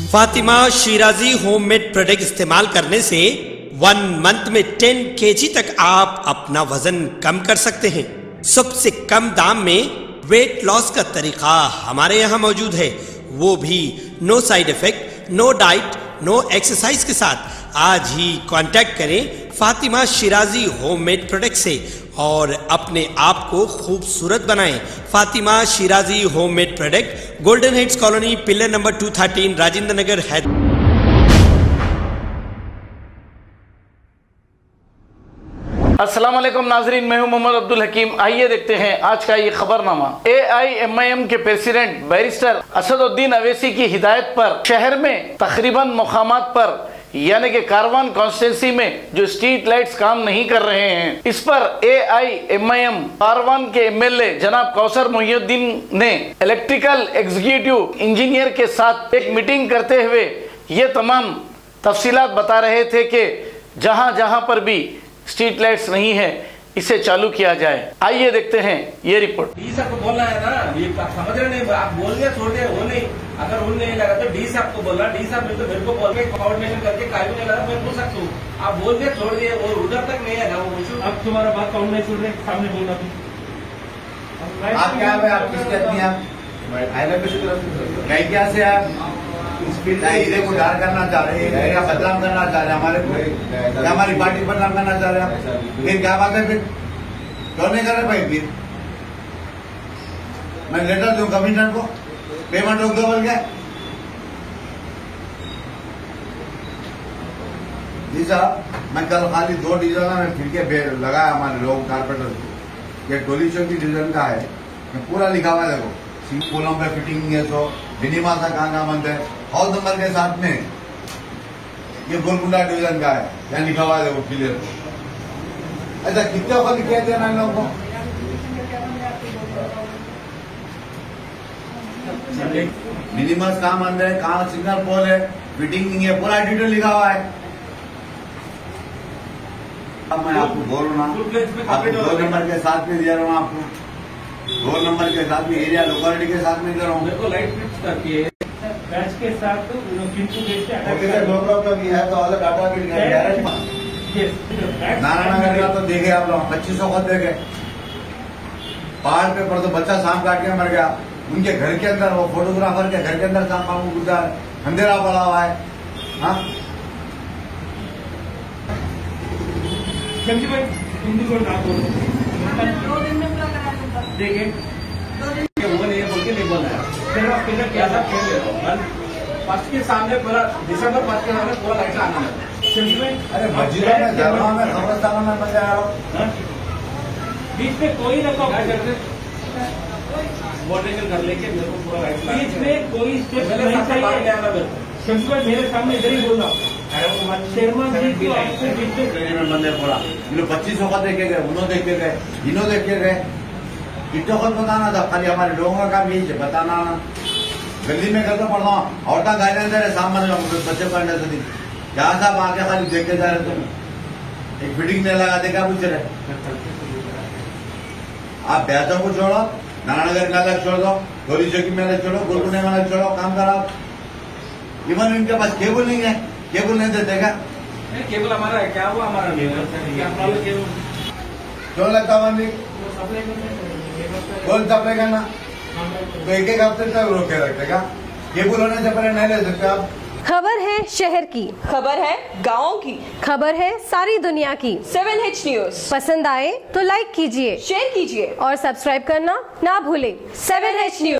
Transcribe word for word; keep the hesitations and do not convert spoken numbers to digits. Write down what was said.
Fatima Shirazi homemade product इस्तेमाल करने से वन मंथ में टेन केजी तक आप अपना वजन कम कर सकते हैं। सबसे कम दाम में वेट लॉस का तरीका हमारे यहाँ मौजूद है, वो भी no side effect, no diet, no exercise के साथ। आज ही कांटेक्ट करें फातिमा शिराजी होममेड प्रोडक्ट से और अपने आप को खूबसूरत बनाएं। Fatima Shirazi homemade product, golden heads colony, pillar number two thirteen, Rajendra Nagar, Hyderabad. अस्सलाम वालेकुम नाजरीन, मैं हूं मोहम्मद अब्दुल हकीम। आइए देखते हैं आज का ये खबरनामा। A I M I M के प्रेसिडेंट बैरिस्टर असदुद्दीन अवैसी की हिदायत पर शहर में तकरीबन मुकामात पर यानी कि कारवान कॉन्स्टिट्यूंसी में जो स्ट्रीट लाइट्स काम नहीं कर रहे हैं, इस पर ए I M I M Karwan के एम एल ए जनाब कौसर मोहिउद्दीन ने इलेक्ट्रिकल एग्जीक्यूटिव इंजीनियर के साथ एक मीटिंग करते हुए ये तमाम तफसीलात बता रहे थे कि जहां जहां पर भी स्ट्रीट लाइट्स नहीं है इसे चालू किया जाए। आइए देखते हैं ये रिपोर्ट। डी साहब को बोलना है ना, ये आप समझ रहे नहीं, आप बोल दिया छोड़ दिया, वो नहीं। अगर उन नहीं लगा तो डी साहब को बोलना, डी साहब तो मेरे को बोल के कोऑर्डिनेशन करके कायदे नहीं लगा मैं पूछ सकता हूँ। आप बोल दिया छोड़ दिए, वो उधर तक नहीं है ना वो इशू। अब तुम्हारा बात काउंट नहीं सुन रहे, सामने बोलना। आप क्या है, आप किसके आदमी, आप कहीं क्या से आप इधर को डार करना चाह रहे हैं या बदनाम करना चाह रहे हैं हमारे को, या हमारी पार्टी बदनाम करना चाह रहे हैं? फिर क्या बात है, फिर क्यों नहीं कर रहे भाई? फिर मैं लेटर दूं कमिश्नर को, पेमेंट रोक दो बोल के। जी साहब, मैं कल खाली दो डिवीजन में खिड़के लगाया हमारे लोग कारपेंटर को, ये टोली चौकी डिवीजन का है, पूरा लिखा हुआ है। देखो पोलों पे फिटिंग है, सो मिनिमा सा कहाँ कहाँ बंद है, हाउस नंबर के साथ में ये गोलकुंडा डिवीजन का है, यहाँ लिखा हुआ है वो क्लियर। ऐसा कितने वक्त लिखे थे ना इन लोगों को? मिनिमस कहाँ बंद है, कहाँ सिग्नल पोल है, फिटिंग नहीं है, पूरा डिटेल लिखा हुआ है। अब मैं आपको बोल रहा हूँ, आपको दो नंबर के साथ में दिया रहा हूँ, आपको दो नंबर के साथ में एरिया लोकेलिटी के साथ में दे रहा हूँ। मेरे को लाइट फिक्स करती है बैच के साथ तो नारायणनगर का तो देखे आप लोग, पच्चीस सौ खुद देखे। पहाड़ पे पर तो बच्चा सांप काट के मर गया, उनके घर के अंदर, वो फोटोग्राफर के घर के अंदर सांप काट गुजरा है, अंधेरा पड़ा हुआ है। हाँ भाई हिंदी को ना बोलो, देखिए वो नहीं बोल के नहीं बोल रहा है। क्या था खेल ले रहा हूँ फर्स्ट के सामने पूरा दिसंबर फर्स्ट के सामने पूरा लाइट आना है। अरे मस्जिदों में, जगहों में, कब्रिस्तानों में मजा आ रहा हूँ। बीच में कोई रखो, मॉडरेशन कर लेके मेरे को पूरा लाइट बीच में कोई स्टेप नहीं चाहिए। शम्स भाई मेरे सामने इधर ही बोल रहा हूँ, शेरमान जी की आपसे बीच में बंदे पूरा पच्चीस सौ का देखे गए, उन्होंने देखे गए, इन्हों देखे गए। कितने खुद बताना था, खाली हमारे लोगों का काम यही है बताना। गली में करना पड़ता हूँ, औरता गाइडेंस दे रहे सामने बच्चे को अंडर से क्या साहब आके खाली देखे जा रहे, तुम एक फिटिंग नहीं लगा देखा पूछ रहे। आप ब्याजों को छोड़ो, नारायणनगर में अलग छोड़ दो, गोली चौकी में अलग छोड़ो, गोलकुंडे में अलग छोड़ो, काम कराओ। इवन इनके पास केबल नहीं है, केबल नहीं देते क्या? केबल हमारा है, क्या हुआ हमारा क्यों लगता बंदी गोल सप्लाई करना? तो एक एक हफ्ते तक रोके रखते क्या? केबल होने से पहले नहीं ले सकते आप? खबर है शहर की, खबर है गाँव की, खबर है सारी दुनिया की। सेवन एच न्यूज पसंद आए तो लाइक कीजिए, शेयर कीजिए और सब्सक्राइब करना ना भूलें। Seven H news.